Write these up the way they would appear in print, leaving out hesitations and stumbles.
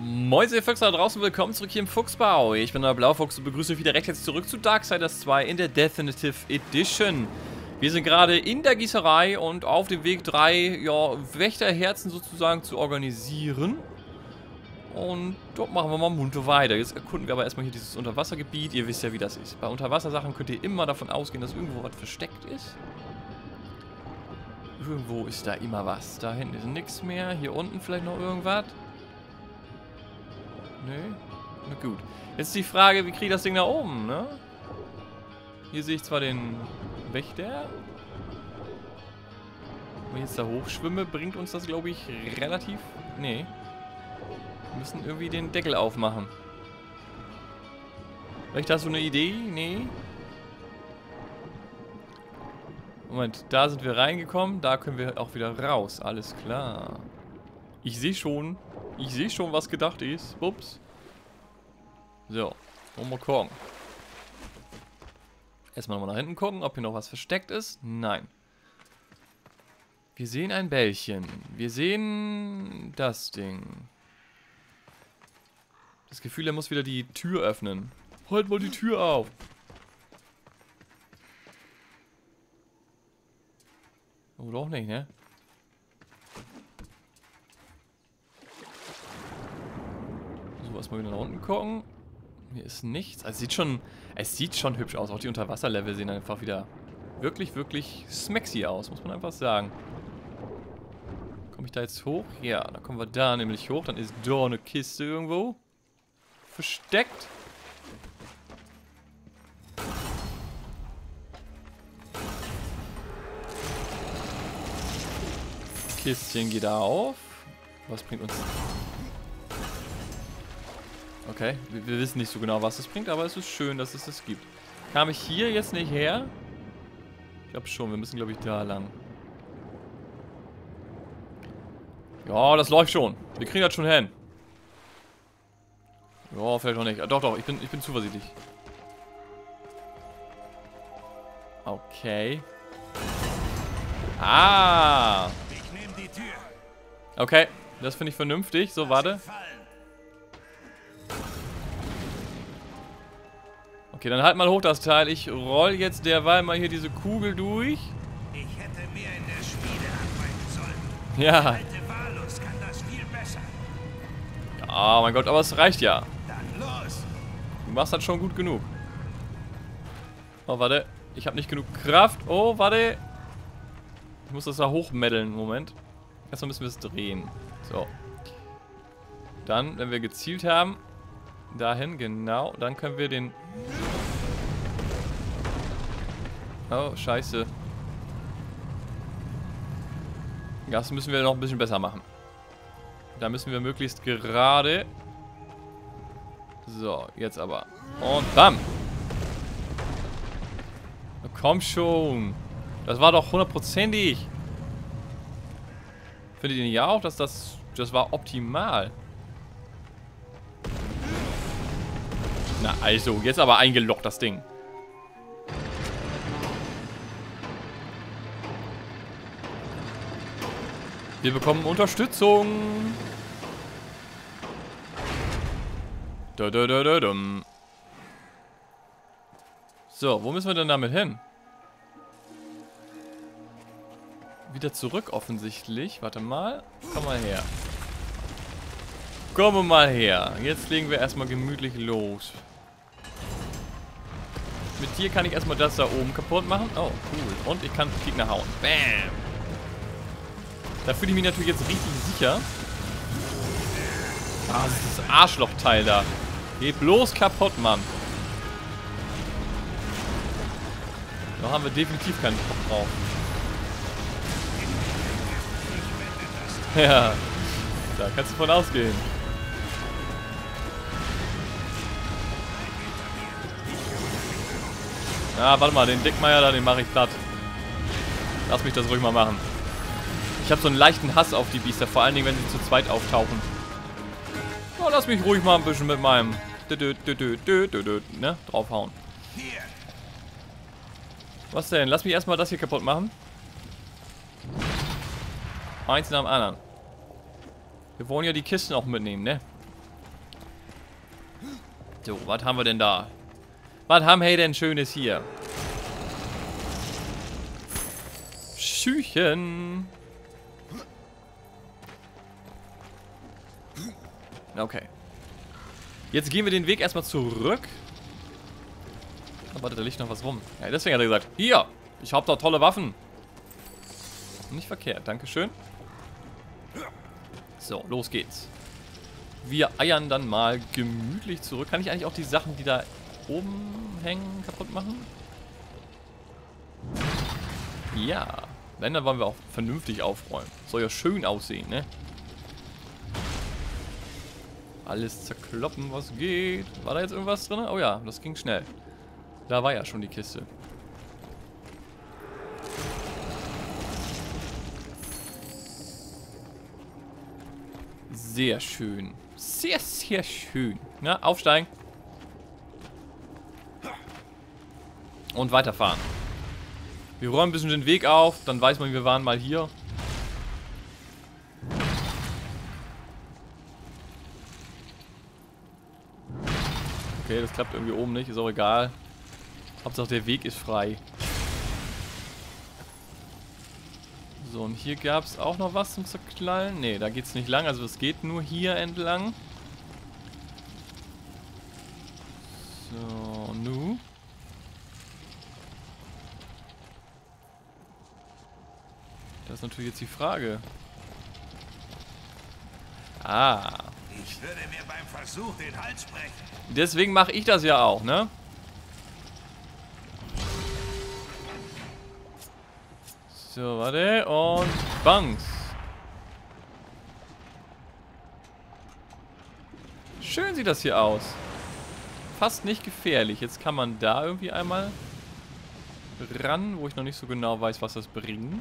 Moin ihr Füchse da draußen, willkommen zurück hier im Fuchsbau. Ich bin der Blaufuchs und begrüße euch wieder recht herzlich zurück zu Darksiders 2 in der Definitive Edition. Wir sind gerade in der Gießerei und auf dem Weg 3 Wächterherzen sozusagen zu organisieren. Und dort machen wir mal munter weiter. Jetzt erkunden wir aber erstmal hier dieses Unterwassergebiet. Ihr wisst ja, wie das ist. Bei Unterwassersachen könnt ihr immer davon ausgehen, dass irgendwo was versteckt ist. Irgendwo ist da immer was. Da hinten ist nichts mehr. Hier unten vielleicht noch irgendwas. Nö. Na gut. Jetzt ist die Frage, wie kriege ich das Ding da oben, ne? Hier sehe ich zwar den Wächter. Wenn ich jetzt da hochschwimme, bringt uns das, glaube ich, relativ... Nee. Wir müssen irgendwie den Deckel aufmachen. Vielleicht hast du eine Idee? Nee. Moment, da sind wir reingekommen. Da können wir auch wieder raus. Alles klar. Ich sehe schon. Ich sehe schon, was gedacht ist. Ups. So. Wollen wir gucken. Erstmal nochmal nach hinten gucken, ob hier noch was versteckt ist. Nein. Wir sehen ein Bällchen. Wir sehen das Ding. Das Gefühl, er muss wieder die Tür öffnen. Halt mal die Tür auf. Oh, doch nicht, ne? So, erstmal wieder nach unten gucken. Hier ist nichts. Also es sieht schon hübsch aus. Auch die Unterwasserlevel sehen einfach wieder wirklich, wirklich smexy aus, muss man einfach sagen. Komme ich da jetzt hoch? Ja, dann kommen wir da nämlich hoch. Dann ist da eine Kiste irgendwo versteckt. Kistchen geht auf. Was bringt uns... Okay, wir wissen nicht so genau, was es bringt, aber es ist schön, dass es das gibt. Kam ich hier jetzt nicht her? Ich glaube schon, wir müssen, glaube ich, da lang. Ja, das läuft schon. Wir kriegen das schon hin. Ja, vielleicht noch nicht. Doch, doch, ich bin zuversichtlich. Okay. Ah! Okay, das finde ich vernünftig. So, warte. Okay, dann halt mal hoch das Teil. Ich roll jetzt derweil mal hier diese Kugel durch. Ich hätte mehr in der Schmiede arbeiten sollen. Ja. Der alte Valus kann das viel besser. Oh mein Gott, aber es reicht ja. Dann los. Du machst das schon gut genug. Oh, warte. Ich habe nicht genug Kraft. Oh, warte. Ich muss das da hochmeddeln. Moment. Erstmal müssen wir es drehen. So. Dann, wenn wir gezielt haben, dahin, genau. Dann können wir den... Oh, scheiße. Das müssen wir noch ein bisschen besser machen. Da müssen wir möglichst gerade... So, jetzt aber. Und bam! Komm schon! Das war doch hundertprozentig! Findet ihr nicht auch, dass das war optimal? Na also, jetzt aber eingeloggt das Ding. Wir bekommen Unterstützung. So, wo müssen wir denn damit hin? Wieder zurück offensichtlich. Warte mal. Komm mal her. Kommen wir mal her. Jetzt legen wir erstmal gemütlich los. Mit dir kann ich erstmal das da oben kaputt machen. Oh, cool. Und ich kann Gegner hauen. Bam. Da fühle ich mich natürlich jetzt richtig sicher. Ah, das ist das Arschlochteil da. Geht bloß kaputt, Mann. Da haben wir definitiv keinen Bock drauf. Ja, da kannst du von ausgehen. Ja, warte mal, den Dickmeier da, den mache ich platt. Lass mich das ruhig mal machen. Ich habe so einen leichten Hass auf die Biester, vor allen Dingen, wenn sie zu zweit auftauchen. Oh, lass mich ruhig mal ein bisschen mit meinem ne, draufhauen. Was denn? Lass mich erstmal das hier kaputt machen. Eins nach dem anderen. Wir wollen ja die Kisten auch mitnehmen, ne? So, was haben wir denn da? Was haben wir denn Schönes hier? Schüchen. Okay. Jetzt gehen wir den Weg erstmal zurück. Oh, warte, da liegt noch was rum. Ja, deswegen hat er gesagt, hier, ich hab da tolle Waffen. Nicht verkehrt, dankeschön. So, los geht's. Wir eiern dann mal gemütlich zurück. Kann ich eigentlich auch die Sachen, die da oben hängen, kaputt machen? Ja. Wenn, dann wollen wir auch vernünftig aufräumen. Soll ja schön aussehen, ne? Alles zerkloppen, was geht. War da jetzt irgendwas drin? Oh ja, das ging schnell. Da war ja schon die Kiste. Sehr schön. Sehr, sehr schön. Na, aufsteigen. Und weiterfahren. Wir räumen ein bisschen den Weg auf, dann weiß man, wir waren mal hier. Okay, das klappt irgendwie oben nicht, ist auch egal. Hauptsache der Weg ist frei. So, und hier gab es auch noch was zum Zerknallen. Ne, da geht es nicht lang, also es geht nur hier entlang. So, nu. Das ist natürlich jetzt die Frage. Ah. Ich würde mir beim Versuch den Hals brechen. Deswegen mache ich das ja auch, ne? So, warte. Und Bangs. Schön sieht das hier aus. Fast nicht gefährlich. Jetzt kann man da irgendwie einmal ran, wo ich noch nicht so genau weiß, was das bringt.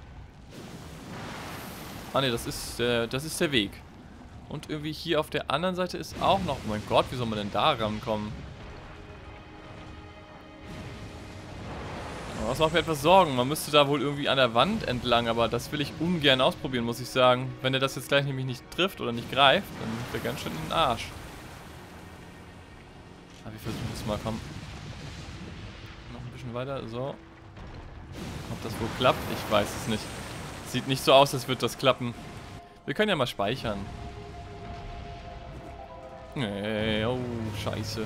Ah ne, das ist der Weg. Und irgendwie hier auf der anderen Seite ist auch noch... Oh mein Gott, wie soll man denn da rankommen? Das macht mir etwas Sorgen. Man müsste da wohl irgendwie an der Wand entlang, aber das will ich ungern ausprobieren, muss ich sagen. Wenn er das jetzt gleich nämlich nicht trifft oder nicht greift, dann ist er ganz schön in den Arsch. Aber wir versuchen es mal, komm. Noch ein bisschen weiter, so. Ob das wohl klappt? Ich weiß es nicht. Sieht nicht so aus, als würde das klappen. Wir können ja mal speichern. Nee, oh, scheiße.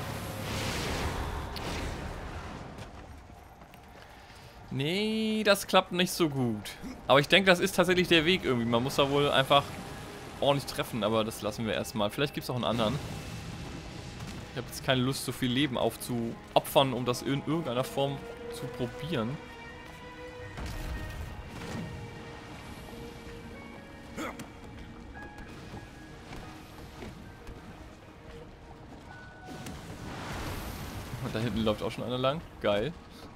Nee, das klappt nicht so gut. Aber ich denke, das ist tatsächlich der Weg irgendwie. Man muss da wohl einfach ordentlich treffen, aber das lassen wir erstmal. Vielleicht gibt es auch einen anderen. Ich habe jetzt keine Lust, so viel Leben aufzuopfern, um das in irgendeiner Form zu probieren. Und da hinten läuft auch schon einer lang. Geil.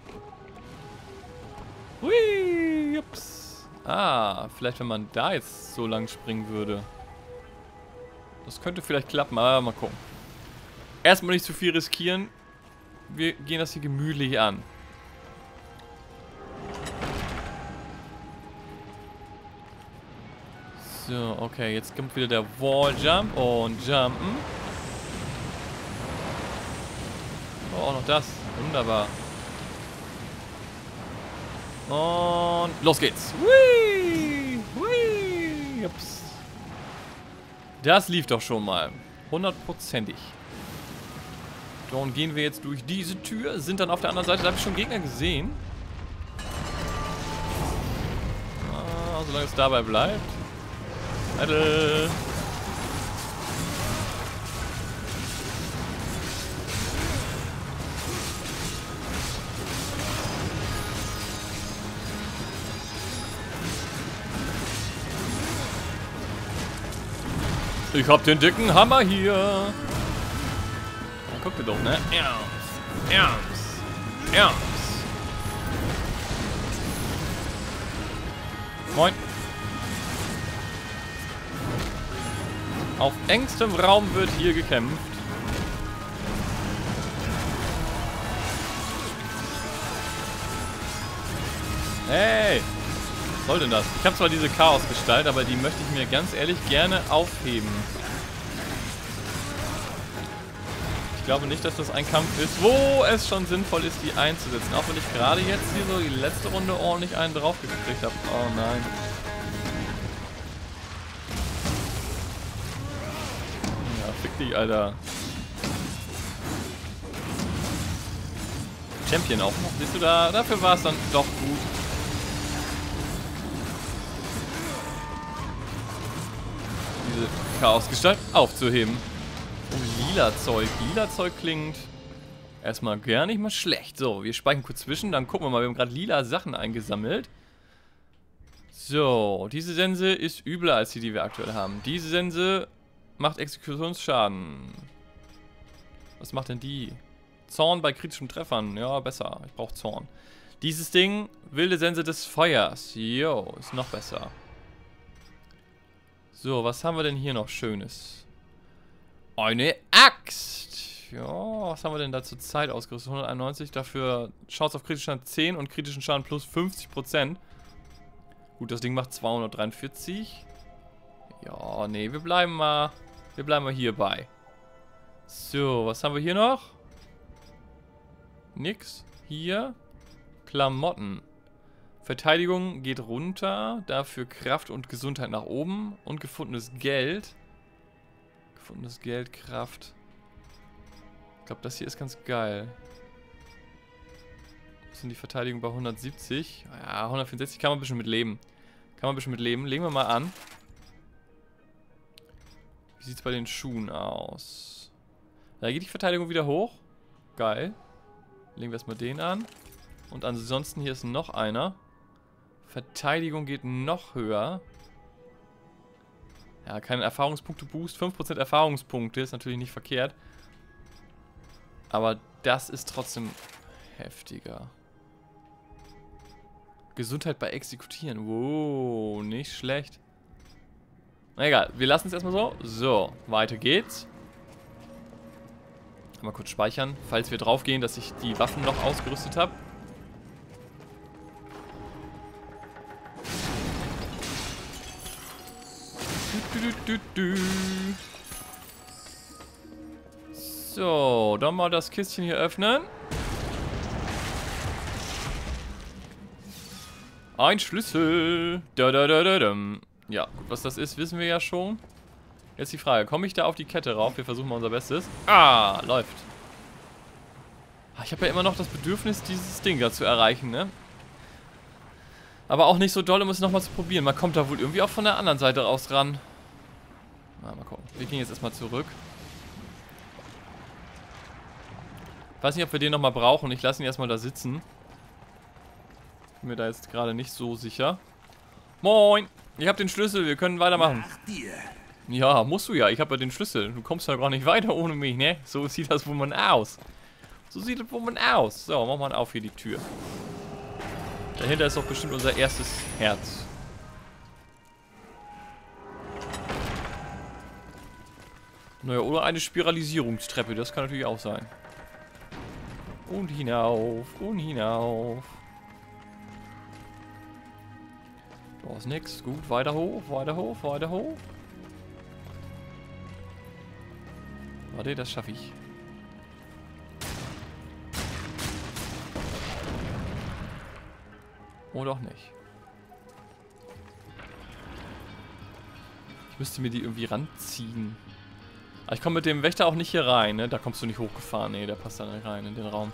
Hui, jups. Ah, vielleicht wenn man da jetzt so lang springen würde. Das könnte vielleicht klappen, aber mal gucken. Erstmal nicht zu viel riskieren. Wir gehen das hier gemütlich an. So, okay, jetzt kommt wieder der Walljump und Jumpen. Oh, auch noch das. Wunderbar. Und los geht's. Hui, hui, ups. Das lief doch schon mal. 100%ig. So, und gehen wir jetzt durch diese Tür. Sind dann auf der anderen Seite. Da habe ich schon Gegner gesehen. Ah, solange es dabei bleibt. Idle. Ich hab den dicken Hammer hier. Ja, guck dir doch, ne? Ernst. Moin. Auf engstem Raum wird hier gekämpft. Hey! Was soll denn das? Ich habe zwar diese Chaosgestalt, aber die möchte ich mir ganz ehrlich gerne aufheben. glaube nicht, dass das ein Kampf ist, wo es schon sinnvoll ist, die einzusetzen. Auch wenn ich gerade jetzt hier so die letzte Runde ordentlich einen draufgekriegt habe. Oh nein. Ja, fick dich, Alter. Champion auch noch. Siehst du da? Dafür war es dann doch gut. Diese Chaosgestalt aufzuheben. Oh, lila Zeug. Lila Zeug klingt erstmal gar nicht mal schlecht. So, wir speichern kurz zwischen, dann gucken wir mal. Wir haben gerade lila Sachen eingesammelt. So, diese Sense ist übler als die wir aktuell haben. Diese Sense macht Exekutionsschaden. Was macht denn die? Zorn bei kritischen Treffern. Ja, besser. Ich brauche Zorn. Dieses Ding, wilde Sense des Feuers. Jo, ist noch besser. So, was haben wir denn hier noch Schönes? Eine Axt. Ja, was haben wir denn da zur Zeit ausgerüstet? 191, dafür Chance auf kritischen Schaden 10 und kritischen Schaden plus 50%. Gut, das Ding macht 243. Ja, nee, wir bleiben mal hierbei. So, was haben wir hier noch? Nix. Hier. Klamotten. Verteidigung geht runter, dafür Kraft und Gesundheit nach oben und gefundenes Geld. Gefundenes Geld, Kraft. Ich glaube, das hier ist ganz geil. Was sind die Verteidigung bei 170? Ja, 164 kann man ein bisschen mit leben. Legen wir mal an. Wie sieht es bei den Schuhen aus? Da geht die Verteidigung wieder hoch. Geil. Legen wir erstmal den an. Und ansonsten hier ist noch einer. Verteidigung geht noch höher. Ja, keine Erfahrungspunkte-Boost. 5% Erfahrungspunkte ist natürlich nicht verkehrt. Aber das ist trotzdem heftiger. Gesundheit bei Exekutieren. Wow, nicht schlecht. Na egal, wir lassen es erstmal so. So, weiter geht's. Mal kurz speichern, falls wir drauf gehen, dass ich die Waffen noch ausgerüstet habe. So, dann mal das Kistchen hier öffnen. Ein Schlüssel. Ja, gut, was das ist, wissen wir ja schon. Jetzt die Frage, komme ich da auf die Kette rauf? Wir versuchen mal unser Bestes. Ah, läuft. Ich habe ja immer noch das Bedürfnis, dieses Ding da zu erreichen, ne? Aber auch nicht so doll, um es nochmal zu probieren. Man kommt da wohl irgendwie auch von der anderen Seite raus ran. Mal gucken. Wir gehen jetzt erstmal zurück. Ich weiß nicht, ob wir den nochmal brauchen. Ich lasse ihn erstmal da sitzen. Bin mir da jetzt gerade nicht so sicher. Moin! Ich habe den Schlüssel, wir können weitermachen. Ja, musst du ja. Ich habe ja den Schlüssel. Du kommst ja gar nicht weiter ohne mich, ne? So sieht das wohl mal aus. So sieht das wohl mal aus. So, machen wir auf hier die Tür. Dahinter ist doch bestimmt unser erstes Herz. Naja, oder eine Spiralisierungstreppe. Das kann natürlich auch sein. Und hinauf. Und hinauf. Da ist nix. Gut, weiter hoch, weiter hoch, weiter hoch. Warte, das schaffe ich. Oder auch nicht. Ich müsste mir die irgendwie ranziehen. Aber ich komme mit dem Wächter auch nicht hier rein, ne? Da kommst du nicht hochgefahren. Ne, der passt da nicht rein in den Raum.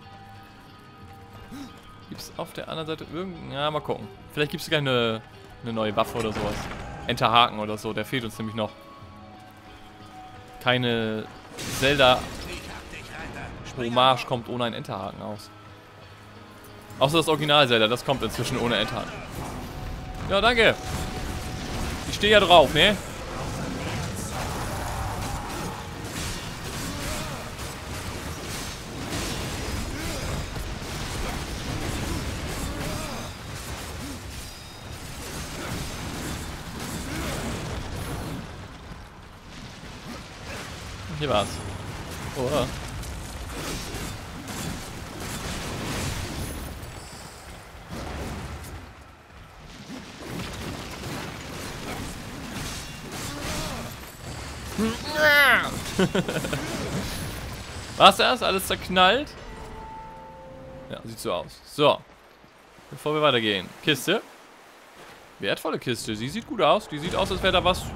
Gibt es auf der anderen Seite irgendeinen... Ja, mal gucken. Vielleicht gibt es gleich eine neue Waffe oder sowas. Enterhaken oder so, der fehlt uns nämlich noch. Keine Zelda-Hommage kommt ohne einen Enterhaken aus. Außer das Original-Zelda, das kommt inzwischen ohne Enterhaken. Ja, danke. Ich stehe ja drauf, ne? Hier war's. Oh. Was das? Alles zerknallt? Ja, sieht so aus. So. Bevor wir weitergehen. Kiste. Wertvolle Kiste. Sie sieht gut aus. Die sieht aus, als wäre da was.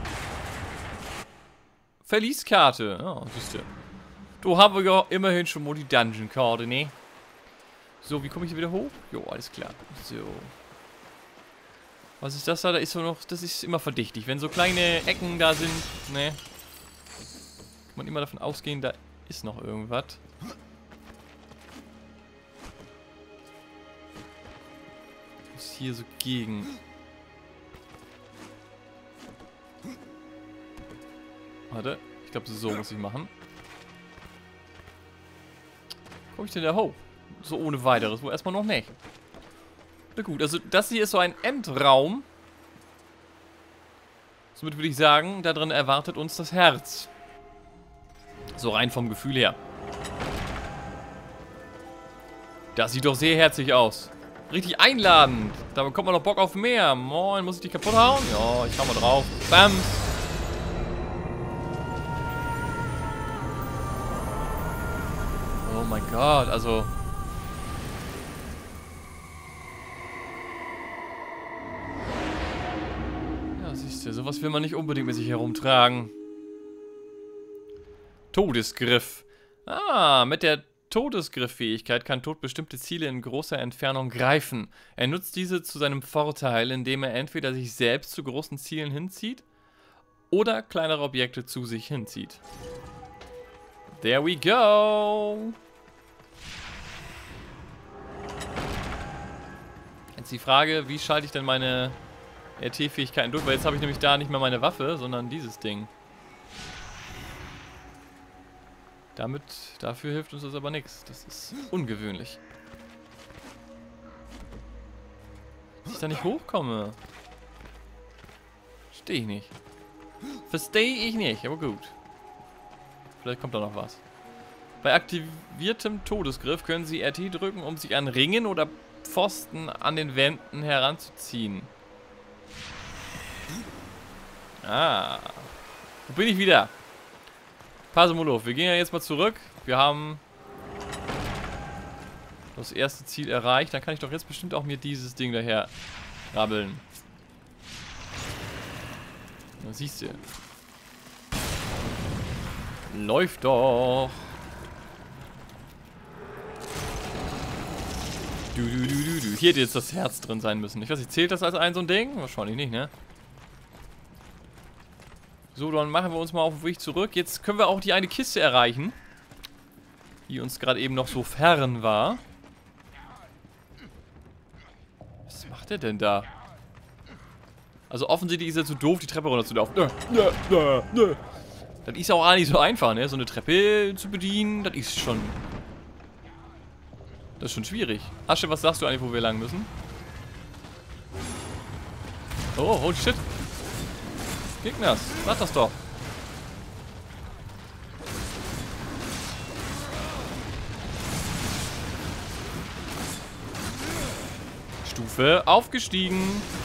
Verlieskarte. Ja, siehst du. Du haben wir ja immerhin schon mal die Dungeon-Karte, ne? So, wie komme ich hier wieder hoch? Jo, alles klar. So. Was ist das da? Da ist so noch. Das ist immer verdächtig. Wenn so kleine Ecken da sind, ne? Kann man immer davon ausgehen, da ist noch irgendwas. Muss hier so gegen. Warte. Ich glaube, so muss ich machen. Komme ich denn da hoch? So ohne weiteres. Wo erstmal noch nicht. Na gut, also das hier ist so ein Endraum. Somit würde ich sagen, da drin erwartet uns das Herz. So rein vom Gefühl her. Das sieht doch sehr herzig aus. Richtig einladend. Da bekommt man doch Bock auf mehr. Moin, muss ich die kaputt hauen? Ja, ich hau mal drauf. Bam. Oh mein Gott, also... Ja, siehst du, sowas will man nicht unbedingt mit sich herumtragen. Todesgriff. Ah, mit der Todesgriff-Fähigkeit kann Tod bestimmte Ziele in großer Entfernung greifen. Er nutzt diese zu seinem Vorteil, indem er entweder sich selbst zu großen Zielen hinzieht oder kleinere Objekte zu sich hinzieht. There we go! Jetzt die Frage, wie schalte ich denn meine RT-Fähigkeiten durch? Weil jetzt habe ich nämlich da nicht mehr meine Waffe, sondern dieses Ding. Dafür hilft uns das aber nichts. Das ist ungewöhnlich. Dass ich da nicht hochkomme. Verstehe ich nicht. Verstehe ich nicht, aber gut. Vielleicht kommt da noch was. Bei aktiviertem Todesgriff können Sie RT drücken, um sich an Ringen oder Pfosten an den Wänden heranzuziehen. Ah. Wo bin ich wieder? Pasemolow, wir gehen ja jetzt mal zurück. Wir haben das erste Ziel erreicht. Dann kann ich doch jetzt bestimmt auch mir dieses Ding daher rabbeln. Na, siehst du. Läuft doch. Hier hätte jetzt das Herz drin sein müssen. Ich weiß nicht, zählt das als ein so ein Ding? Wahrscheinlich nicht, ne? So, dann machen wir uns mal auf den Weg zurück. Jetzt können wir auch die eine Kiste erreichen, die uns gerade eben noch so fern war. Was macht er denn da? Also offensichtlich ist er zu doof, die Treppe runter zu laufen. Das ist auch nicht so einfach, ne? So eine Treppe zu bedienen, das ist schon schwierig. Asche, was sagst du eigentlich, wo wir lang müssen? Oh, holy shit. Gegners, sag das doch. Stufe aufgestiegen.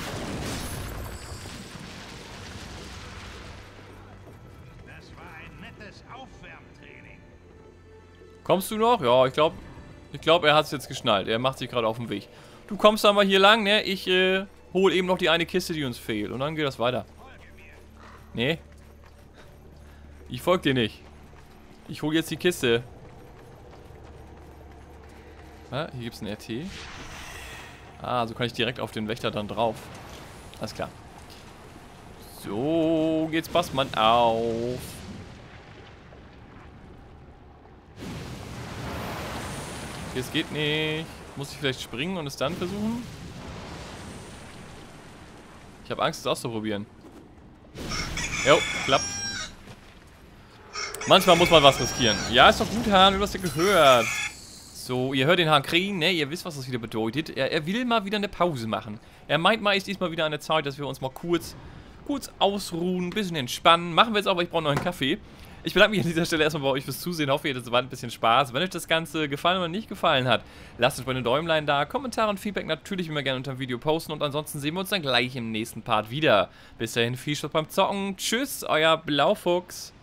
Das war ein nettes Aufwärmtraining. Kommst du noch? Ja, ich glaube, er hat es jetzt geschnallt. Er macht sich gerade auf den Weg. Du kommst dann mal hier lang, ne? Ich hole eben noch die eine Kiste, die uns fehlt. Und dann geht das weiter. Nee. Ich folge dir nicht. Ich hole jetzt die Kiste. Ah, hier gibt es ein RT. Ah, so kann ich direkt auf den Wächter dann drauf. Alles klar. So, jetzt passt man auf. Es geht nicht. Muss ich vielleicht springen und es dann versuchen? Ich habe Angst, es auszuprobieren. Jo, klappt. Manchmal muss man was riskieren. Ja, ist doch gut, Hahn, du hast ja gehört. So, ihr hört den Hahn kriegen, ne? Ihr wisst, was das wieder bedeutet. Er will mal wieder eine Pause machen. Er meint mal, ist diesmal wieder an der Zeit, dass wir uns mal kurz ausruhen, ein bisschen entspannen. Machen wir jetzt auch, weil ich brauche noch einen Kaffee. Ich bedanke mich an dieser Stelle erstmal bei euch fürs Zusehen. Hoffe, ihr hattet soweit ein bisschen Spaß. Wenn euch das Ganze gefallen oder nicht gefallen hat, lasst euch bei den Däumlein da. Kommentare und Feedback natürlich immer gerne unter dem Video posten. Und ansonsten sehen wir uns dann gleich im nächsten Part wieder. Bis dahin, viel Spaß beim Zocken. Tschüss, euer Blaufuchs.